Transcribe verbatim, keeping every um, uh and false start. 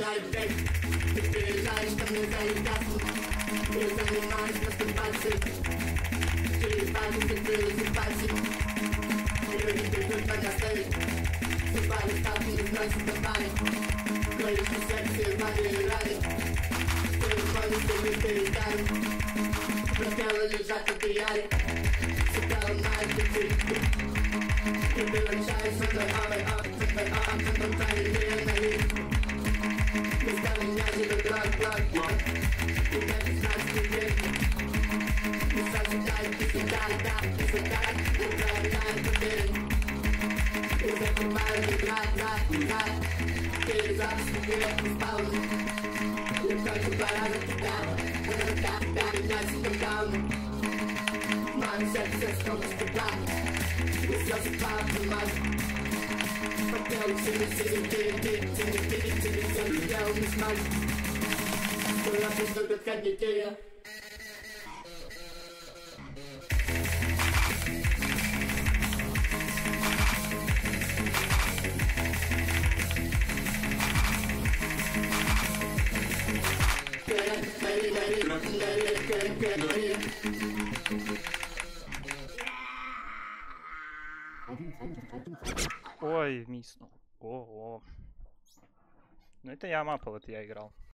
знаю как. Ты приезжаешь ко мне заикаться. Я занимаюсь мастурбацией. Через пальцы закрылись пальцы. Люди придут меня ставить. Зубами ставки не знают зубами. Говоришь, секции, воды и рады. Ты выходишь, ты вытыришь даром. Пропелы лежат в пиаре. Всегда ломают пути. Ты превращаешься в твой ой, ой, в твой ой, в твой тайный реальный. Вместо меня живет благ, благ, благ. И я не знаю, что делать. Не сожидай, ты всегда, да, ты всегда. Не проявляй потерь. И закрываю, играть, играть, играть. Перезапуск, вперед, не спал. Я только пора за тебя. Да, да, меня всегда даун. Мое сердце снова ступает. И слезы падают. Хотел тебе, тебе, тебе, тебе, тебе, тебе, тебе, тебе, я не смогу. Скоро приступит канителя. Ой, миснул. Ого. Ну это я мапа, вот я играл.